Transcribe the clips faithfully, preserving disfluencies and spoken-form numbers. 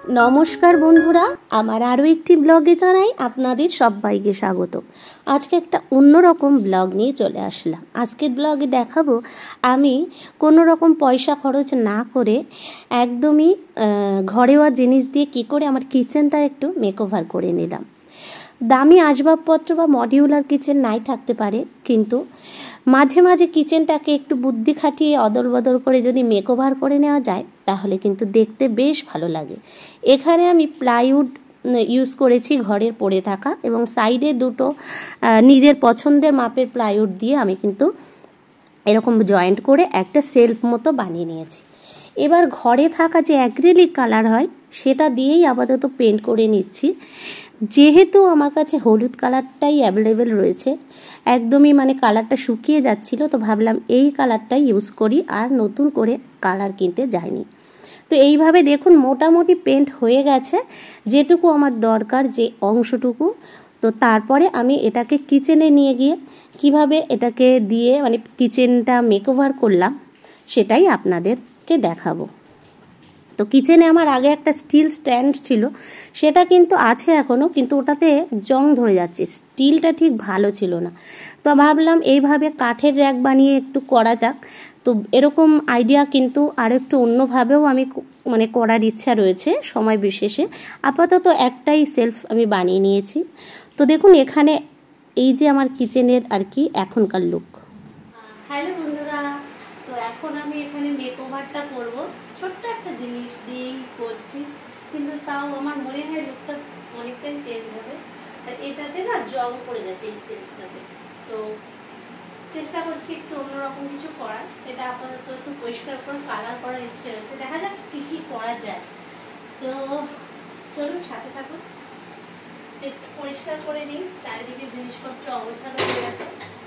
নমস্কার বন্ধুরা, আমার আরও একটি ব্লগে জানাই আপনাদের সবাইকে স্বাগত। আজকে একটা অন্যরকম ব্লগ নিয়ে চলে আসলাম। আজকের ব্লগে দেখাবো আমি কোনো রকম পয়সা খরচ না করে একদমই ঘরেওয়া জিনিস দিয়ে কি করে আমার কিচেনটা একটু মেকওভার করে নিলাম। দামি আসবাবপত্র বা মডিউলার কিচেন নাই থাকতে পারে, কিন্তু মাঝে মাঝে কিচেনটাকে একটু বুদ্ধি খাটিয়ে অদল বদল করে যদি মেকওভার করে নেওয়া যায় তাহলে কিন্তু দেখতে বেশ ভালো লাগে। এখানে আমি প্লাইউড ইউজ করেছি ঘরের পড়ে থাকা, এবং সাইডে দুটো নিজের পছন্দের মাপের প্লাইউড দিয়ে আমি কিন্তু এরকম জয়েন্ট করে একটা সেলফ মতো বানিয়ে নিয়েছি। এবার ঘরে থাকা যে অ্যাক্রিলিক কালার হয় সেটা দিয়েই আপাতত পেন্ট করে নিচ্ছি। যেহেতু আমার কাছে হলুদ কালারটাই অ্যাভেলেবেল রয়েছে, একদমই মানে কালারটা শুকিয়ে যাচ্ছিল, তো ভাবলাম এই কালারটাই ইউজ করি, আর নতুন করে কালার কিনতে যাইনি। তো এইভাবে দেখুন মোটামুটি পেন্ট হয়ে গেছে যেটুকু আমার দরকার, যে অংশটুকু। তো তারপরে আমি এটাকে কিচেনে নিয়ে গিয়ে কিভাবে এটাকে দিয়ে মানে কিচেনটা মেকওভার করলাম সেটাই আপনাদেরকে দেখাবো। তো কিচেনে আমার আগে একটা স্টিল স্ট্যান্ড ছিল, সেটা কিন্তু আছে এখনও, কিন্তু ওটাতে জং ধরে যাচ্ছে, স্টিলটা ঠিক ভালো ছিল না। তো ভাবলাম এইভাবে কাঠের র্যাক বানিয়ে একটু করা যাক। তো এরকম আইডিয়া কিন্তু আর একটু অন্যভাবেও আমি মানে করার ইচ্ছা রয়েছে সময় বিশেষে। আপাতত একটাই সেলফ আমি বানিয়ে নিয়েছি। তো দেখুন এখানে এই যে আমার কিচেনের আর কি এখনকার লুক। হ্যালো বন্ধুরা, তো এখন আমি এখানে মেকওভারটা করব। ছোট্ট একটা জিনিস দিয়েই করছি, কিন্তু তাও আমার মনে হয় লুকটা অনেকটাই চেঞ্জ হবে। আর এটাতে না জং পড়ে গেছে এই সেলফটাতে, তো চেষ্টা করছি একটু অন্যরকম কিছু করার। এটা আপাতত একটু পরিষ্কার করে কালার করার ইচ্ছে রয়েছে, দেখা যাক কী কী করা যায়। তো চলুন সাথে থাকুন, একটু পরিষ্কার করে নিই। চারিদিকে জিনিসপত্র অগোছালো হয়ে গেছে।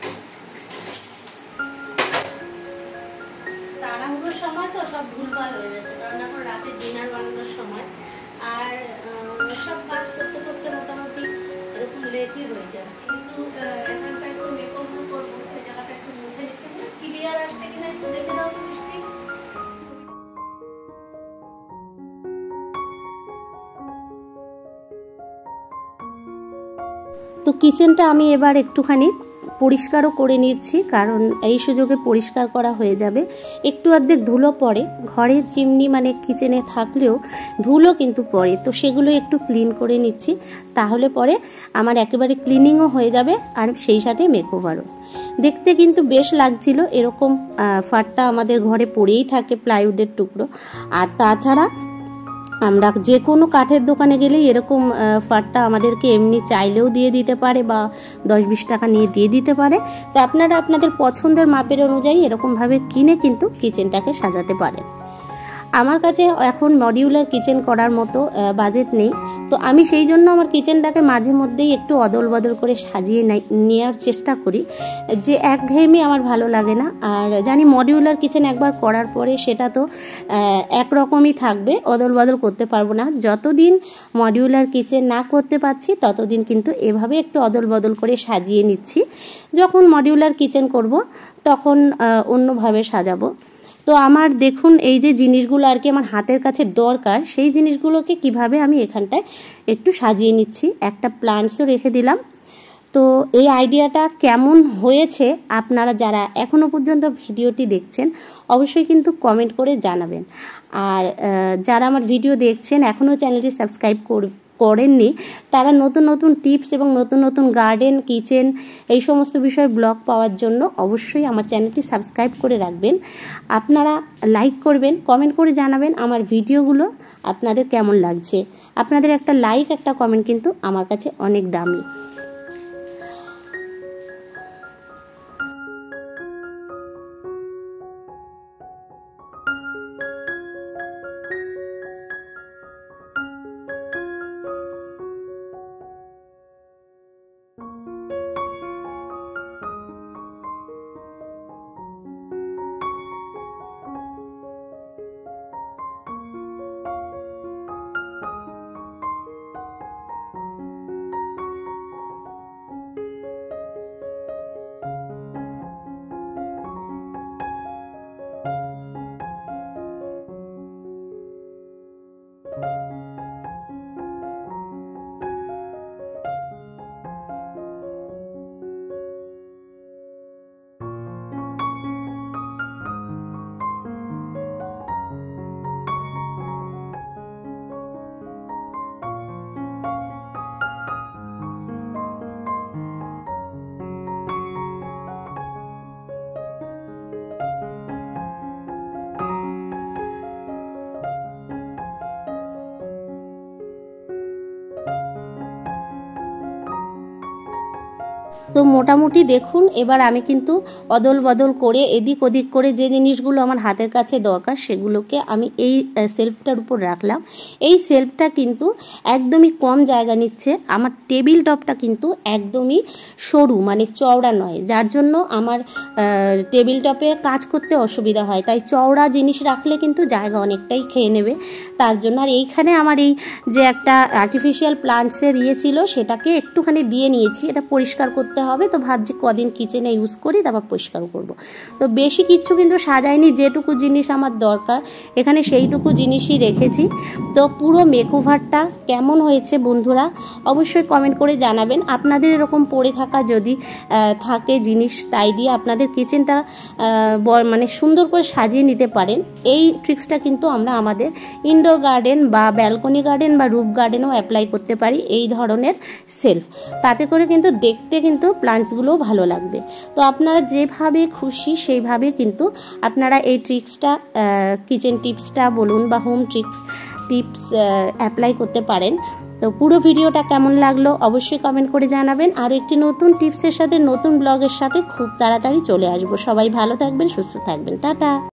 তাড়াহুড়োর সময় তো সব ভুলভাল হয়ে যাচ্ছে, কারণ এখন রাতে ডিনার বানানোর সময়, আর সব কাজ করতে করতে মোটামুটি এরকম লেটই হয়ে যায়। কিন্তু এখানটা একটু মেকওভার করবো, এই জায়গাটা একটু মুছে নিচ্ছে, ক্লিয়ার আসছে কিনা একটু দেখে দাও তো মিষ্টি। তো কিচেনটা আমি এবার একটুখানি পরিষ্কারও করে নিচ্ছি, কারণ এই সুযোগে পরিষ্কার করা হয়ে যাবে। একটু অর্ধেক ধুলো পড়ে ঘরে, চিমনি মানে কিচেনে থাকলেও ধুলো কিন্তু পড়ে, তো সেগুলো একটু ক্লিন করে নিচ্ছি। তাহলে পরে আমার একেবারে ক্লিনিংও হয়ে যাবে, আর সেই সাথে মেকওভারও। দেখতে কিন্তু বেশ লাগছিল, এরকম ফাটটা আমাদের ঘরে পড়েই থাকে প্লাইউডের টুকরো। আর তাছাড়া আমরা যে কোনো কাঠের দোকানে গেলেই এরকম ফাটটা আমাদেরকে এমনি চাইলেও দিয়ে দিতে পারে, বা দশ বিশ টাকা নিয়ে দিয়ে দিতে পারে। তো আপনারা আপনাদের পছন্দের মাপের অনুযায়ী এরকমভাবে কিনে কিন্তু কিচেনটাকে সাজাতে পারেন। আমার কাছে এখন মডিউলার কিচেন করার মতো বাজেট নেই, তো আমি সেই জন্য আমার কিচেনটাকে মাঝে মধ্যেই একটু অদল বদল করে সাজিয়ে নেওয়ার চেষ্টা করি, যে একঘেয়েমি আমার ভালো লাগে না। আর জানি মডিউলার কিচেন একবার করার পরে সেটা তো একরকমই থাকবে, অদল বদল করতে পারবো না। যতদিন মডিউলার কিচেন না করতে পারছি ততদিন কিন্তু এভাবে একটু অদল বদল করে সাজিয়ে নিচ্ছি। যখন মডিউলার কিচেন করব তখন অন্যভাবে সাজাবো। তো আমার দেখুন এই যে জিনিসগুলো আর কি আমার হাতের কাছে দরকার, সেই জিনিসগুলোকে কিভাবে আমি এখানটায় একটু সাজিয়ে নিচ্ছি। একটা প্লান্টসও রেখে দিলাম। তো এই আইডিয়াটা কেমন হয়েছে আপনারা যারা এখনও পর্যন্ত ভিডিওটি দেখছেন অবশ্যই কিন্তু কমেন্ট করে জানাবেন। আর যারা আমার ভিডিও দেখছেন এখনও চ্যানেলটি সাবস্ক্রাইব করেননি, তারা নতুন নতুন টিপস এবং নতুন নতুন গার্ডেন, কিচেন এই সমস্ত বিষয়ে ব্লগ পাওয়ার জন্য অবশ্যই আমার চ্যানেলটি সাবস্ক্রাইব করে রাখবেন। আপনারা লাইক করবেন, কমেন্ট করে জানাবেন আমার ভিডিওগুলো আপনাদের কেমন লাগছে। আপনাদের একটা লাইক, একটা কমেন্ট কিন্তু আমার কাছে অনেক দামি। তো মোটামুটি দেখুন এবার আমি কিন্তু অদল বদল করে এদিক ওদিক করে যে জিনিসগুলো আমার হাতের কাছে দরকার সেগুলোকে আমি এই সেলফটার উপর রাখলাম। এই সেলফটা কিন্তু একদমই কম জায়গা নিচ্ছে। আমার টেবিল টপটা কিন্তু একদমই সরু মানে চওড়া নয়, যার জন্য আমার টেবিল টপে কাজ করতে অসুবিধা হয়। তাই চওড়া জিনিস রাখলে কিন্তু জায়গা অনেকটাই খেয়ে নেবে, তার জন্য। আর এইখানে আমার এই যে একটা আর্টিফিশিয়াল প্লান্টসের ইয়ে ছিল সেটাকে একটুখানি দিয়ে নিয়েছি, এটা পরিষ্কার করতে হবে। তো ভাবছি কদিন কিচেনে ইউজ করি তারপর পরিষ্কার করব। তো বেশি কিচ্ছু কিন্তু সাজাইনি, যেটুকু জিনিস আমার দরকার এখানে সেইটুকু জিনিসই রেখেছি। তো পুরো মেকওভারটা কেমন হয়েছে বন্ধুরা অবশ্যই কমেন্ট করে জানাবেন। আপনাদের এরকম পড়ে থাকা যদি থাকে জিনিস, তাই দিয়ে আপনাদের কিচেনটা মানে সুন্দর করে সাজিয়ে নিতে পারেন। এই ট্রিক্সটা কিন্তু আমরা আমাদের ইনডোর গার্ডেন বা ব্যালকনি গার্ডেন বা রুফ গার্ডেনও অ্যাপ্লাই করতে পারি এই ধরনের সেলফ। তাতে করে কিন্তু দেখতে কিন্তু প্লান্টসগুলোও ভালো লাগবে। তো আপনারা যেভাবে খুশি সেইভাবে কিন্তু আপনারা এই ট্রিক্সটা কিচেন টিপসটা বলুন বা হোম ট্রিক্স টিপস অ্যাপ্লাই করতে পারেন। তো পুরো ভিডিওটা কেমন লাগলো অবশ্যই কমেন্ট করে জানাবেন। আর একটি নতুন টিপসের সাথে নতুন ব্লগের সাথে খুব তাড়াতাড়ি চলে আসবো। সবাই ভালো থাকবেন, সুস্থ থাকবেন, টাটা।